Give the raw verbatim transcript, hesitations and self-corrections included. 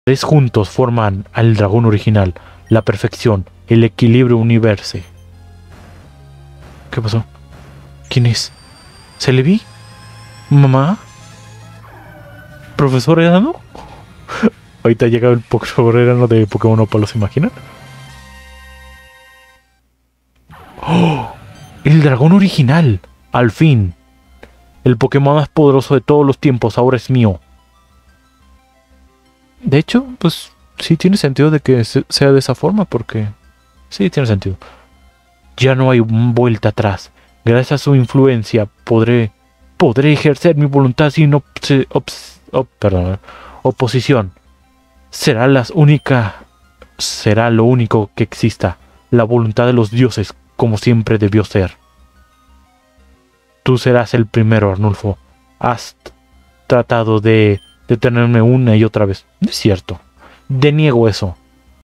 Tres juntos forman al dragón original, la perfección, el equilibrio universo. ¿Qué pasó? ¿Quién es? ¿Se le vi? ¿Mamá? ¿Profesor Enano? Ahorita llega el profesor Enano de Pokémon Opal, ¿se imaginan? ¡Oh! ¡El dragón original! ¡Al fin! El Pokémon más poderoso de todos los tiempos ahora es mío. De hecho, pues sí tiene sentido de que sea de esa forma, porque... Sí, tiene sentido. Ya no hay vuelta atrás. Gracias a su influencia podré... Podré ejercer mi voluntad sin op ops op perdón, oposición. Será la única... Será lo único que exista. La voluntad de los dioses, como siempre debió ser. Tú serás el primero, Arnulfo. Has tratado de detenerme una y otra vez. No es cierto. Deniego eso.